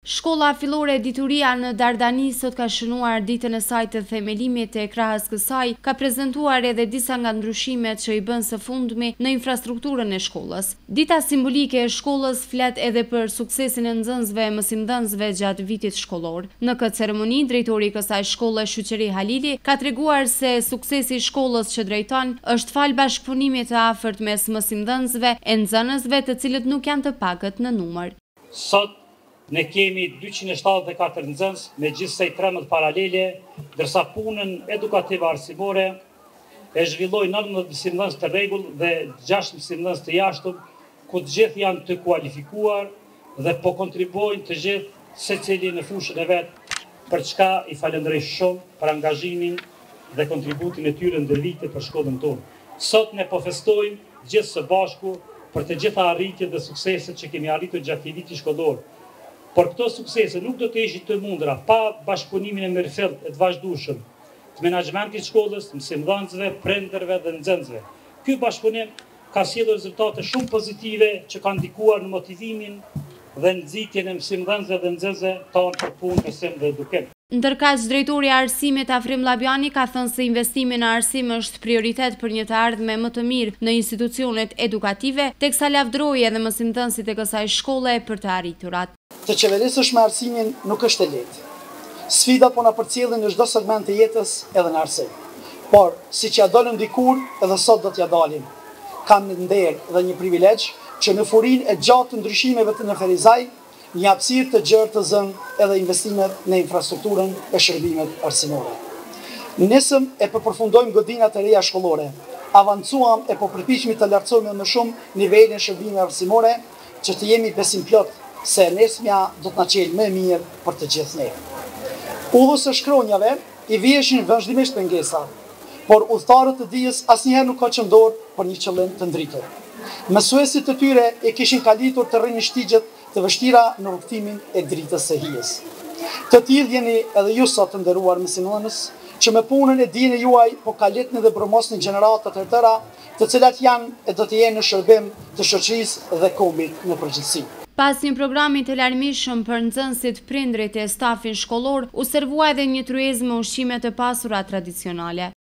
Shkolla fillore Dituria në Dardani sot ka shënuar ditën e saj të themelimit e krahas kësaj ka prezantuar edhe disa nga ndryshimet që i bën së fundmi në infrastrukturën e shkollës. Dita simbolike e shkollës flet edhe për suksesin e nxënësve e mësimdhënësve gjatë vitit shkollor. Në këtë ceremoni, drejtori i kësaj shkolle, Shoqëri Halili, ka treguar se suksesi i shkollës që drejton është fal bashkëpunimit të afërt mes mësimdhënësve e nxënësve, të cilët nuk janë të pakët në numër. Sot ne kemi 274 nxënës me gjithsej 13 paralele, ndërsa punën edukative arsimore e zhvilloi 19 mësimdhënës të rregull dhe 6 mësimdhënës të jashtëm, ku të gjithë janë të kualifikuar dhe po kontribuojnë të gjithë secili në fushën e vet, për çka i falenderoj shumë për angazhimin dhe kontributin e tyre ndër vite për shkollën tonë. Sot ne po festojmë gjithë së bashku për të gjitha arritjet dhe sukseset që kemi arritur gjatë këtij viti shkollor. Por këto suksese nuk do të ishin të mundura pa bashkëpunimin e mirëfillt e të vazhdueshëm të menaxhmentit shkollës, mësimdhënësve, prindërve dhe nxënësve. Ky bashkëpunim ka sjellur rezultate shumë pozitive që kanë ndikuar në motivimin dhe nxitjen e mësimdhënësve dhe nxënësve tonë për punë, mësim dhe edukim. Ndërkaq, drejtori i arsimit Afrim Llabjani ka thënë se investimi në arsim është prioritet për një të ardhme më të mirë në institucionet edukative, teksa lavdëroi edhe mësimdhënësit e kësaj shkolle për të arriturat. Të qeverisësh me arsimin nuk është e lehtë. Sfidat po na përcjellin në çdo segment të jetës edhe në arsim. Por, siç ja dolëm dikur, edhe sot do t'ja dalim. Kam një nder dhe një privilegj që në furinë e gjatë të ndryshimeve të në Ferizaj, një hapësirë të gjerë të zënë edhe investimet në infrastrukturën e shërbimet arsimore. Nesëm e përfundojmë godinat e reja shkollore, avancuam e po përpiqemi të lartësojmë më shumë nivelin e shërbimeve arsimore, që të jemi besim plot se nesëmja do të na çelë më mirë për të gjithë ne. Udhës së shkronjave i vjeshin vazhdimisht pengesa, por udhëtarët e dijes asnjëherë nuk kanë dorë për një qëllim të ndritur. Mësuesit të tyre e kishin kalitur të rrinë shtigjet të vështira në rrugtimin e dritës së hijes. Të tillë jeni edhe ju sot të nderuar mësimdhënës, që me punën e dinë juaj po kalitni dhe promosni gjeneratat e tëra, të cilat janë e do të jenë në shërbim të shoqërisë dhe kombit në përgjithësi. Pas një programi të larmishëm për nxënësit, prindrit e stafin shkollor, u servua edhe një tryezë me ushqime të pasura tradicionale.